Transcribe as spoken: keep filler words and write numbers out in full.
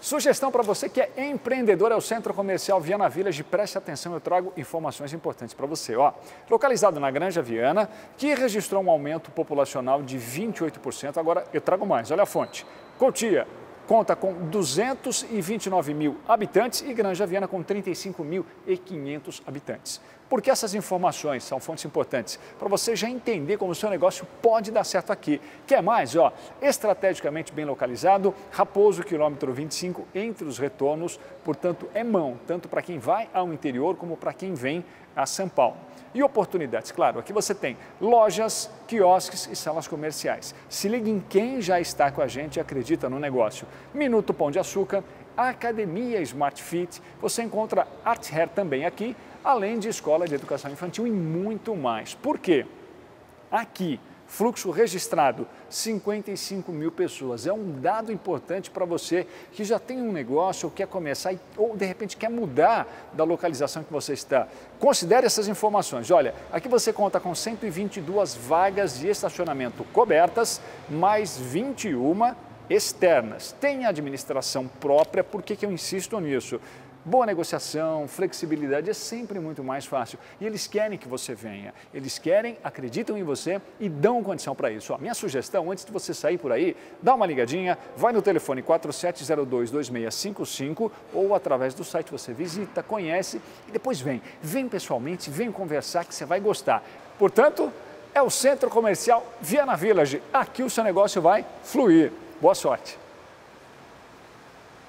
Sugestão para você que é empreendedor é o Centro Comercial Viana Village. Preste atenção, eu trago informações importantes para você. Ó, localizado na Granja Viana, que registrou um aumento populacional de vinte e oito por cento. Agora eu trago mais, olha a fonte. Cotia conta com duzentos e vinte e nove mil habitantes e Granja Viana com trinta e cinco mil e quinhentos habitantes. Por que essas informações são fontes importantes? Para você já entender como o seu negócio pode dar certo aqui. Quer mais? Ó, estrategicamente bem localizado, Raposo, quilômetro vinte e cinco, entre os retornos, portanto é mão, tanto para quem vai ao interior como para quem vem a São Paulo. E oportunidades, claro, aqui você tem lojas, quiosques e salas comerciais. Se ligue em quem já está com a gente e acredita no negócio. Minuto Pão de Açúcar, Academia Smart Fit, você encontra Art Hair também aqui, além de escola de educação infantil e muito mais. Por quê? Aqui, fluxo registrado, cinquenta e cinco mil pessoas. É um dado importante para você que já tem um negócio ou quer começar ou de repente quer mudar da localização que você está. Considere essas informações. Olha, aqui você conta com cento e vinte e duas vagas de estacionamento cobertas, mais vinte e uma externas. Tem administração própria, por que que eu insisto nisso? Boa negociação, flexibilidade é sempre muito mais fácil. E eles querem que você venha. Eles querem, acreditam em você e dão condição para isso. Ó, minha sugestão, antes de você sair por aí, dá uma ligadinha, vai no telefone quatro sete zero dois, dois seis cinco cinco ou através do site você visita, conhece e depois vem. Vem pessoalmente, vem conversar que você vai gostar. Portanto, é o Centro Comercial Viana Village. Aqui o seu negócio vai fluir. Boa sorte!